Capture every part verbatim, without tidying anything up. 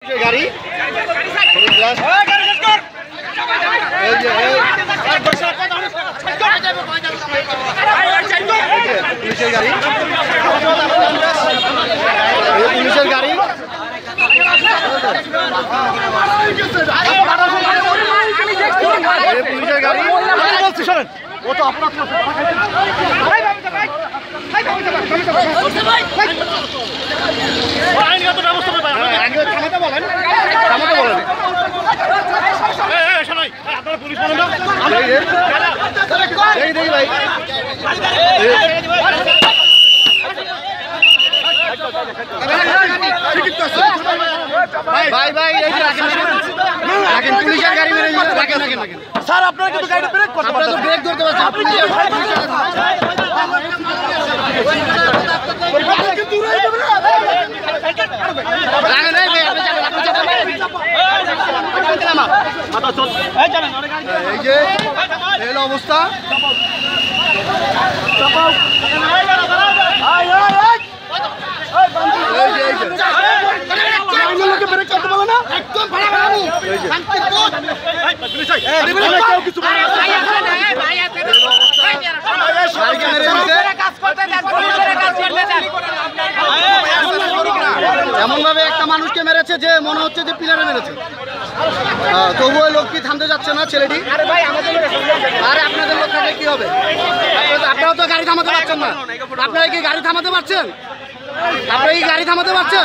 গাড়ি পুলিশের গাড়ি পুলিশের গাড়ি পুলিশের গাড়ি বলছি শোনেন ও তো আপনার আইনগত ব্যবস্থা থামাতে বলেন থামাতে বলেন আপনারা পুলিশ বলেন না দেখি দেখি ভাই ভাই ভাই রাখেন পুলিশের গাড়ি মেরে রাখেন রাখেন রাখেন স্যার আপনারা কিন্তু গাড়িটা ব্রেক করতে পারছেন আপনারা তো ব্রেক ধরতে পারছেন পুলিশের রাখেন এই ভাই আপনি যাবেন আপনি যাবেন মাথা চল এই চলেন এই যে এই অবস্থা চাপাও আয় আয় আয় এই যে এই যে লোকে ব্রেক করতে বলে না একদম ভাড়া বাবু শান্তি কোট এই পুলিশ আই আরে বলে কেউ কিছু বলে ভাই আছে ভাই আছে ভাইকে মেরে দিতে কাজ করতে দেন পুলিশের কাজ করতে দেন এমন ভাবে একটা মানুষকে মেরেছে যে মনে হচ্ছে যে পিলারে মেরেছে তবুও লোক কি থামতে যাচ্ছে না ছেলেটি আরে ভাই আমাদের আরে আপনাদের লোক থাকে কি হবে আপনারা তো গাড়ি থামাতে পারছেন না আপনারা কি গাড়ি থামাতে পারছেন আপনারা কি গাড়ি থামাতে পারছেন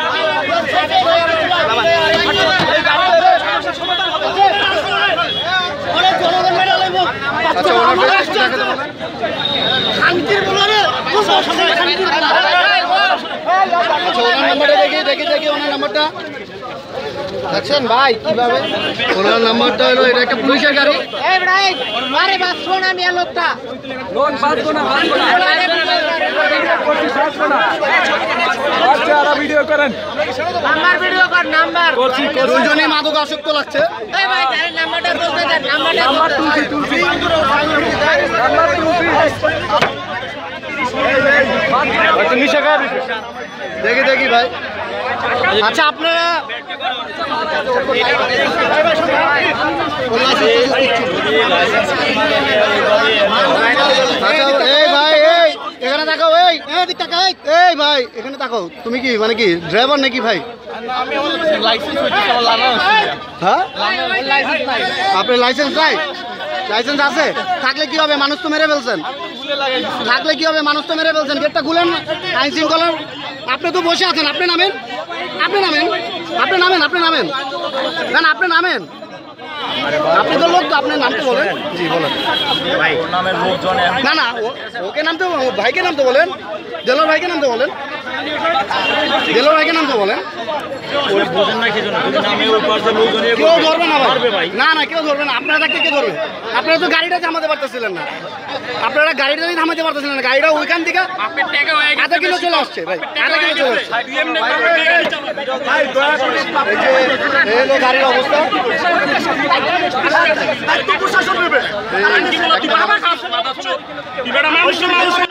দেখি দেখি দেখি ওনার নাম্বারটা দেখছেন ভাই কিভাবে ওনার নাম্বারটা হলো এটা একটা পুলিশের গাড়ি আরে বাস শোনা মিয়া লোকটা লোক বাঁচবো না বাঁচবো না আচ্ছা আর ভিডিও করেন নাম্বার ভিডিও কর নাম্বার দুইজনই মাদক আসক্ত লাগছে এই ভাই গাড়ির নাম্বারটা বলতে দেন নাম্বারটা নাম্বার তুলছি তুলছি নাম্বার তুলছি ভাই তুমি শেখা দেখি দেখি ভাই আচ্ছা আপনারা এই ভাই এই এখানে তাকাও এই এই ভাই এখানে তাকাও তুমি কি মানে কি ড্রাইভার নাকি ভাই হ্যাঁ আপনার লাইসেন্স নাই লাইসেন্স আছে থাকলে কি হবে মানুষ তো মেরে ফেলছেন থাকলে কি হবে মানুষ তো মেরে ফেলছেন গেটটা খুলেন আইন শৃঙ্খলা আপনি তো বসে আছেন আপনি নামেন আপনি নামেন আপনি নামেন আপনি নামেন না আপনি নামেন আপনি তো লোক তো আপনার নামতে বলেন জি বলেন না না ওকে নামতে ভাইকে নামতে বলেন দেলোর ভাইকে নামতে বলেন দেলোর ভাইকে নামতে বলেন কেউ ধরবে না ভাই না না কেউ ধরবে না আপনারা থাকতে কে ধরবে আপনারা তো গাড়িটা থামাতে পারতেছিলেন না আপনারা গাড়িটা থামাতে পারতেছিলেন না গাড়িটা ওইখান থেকে আধা কিলো চলে আসছে ভাই আধা কিলো চলে আসছে গাড়ির অবস্থা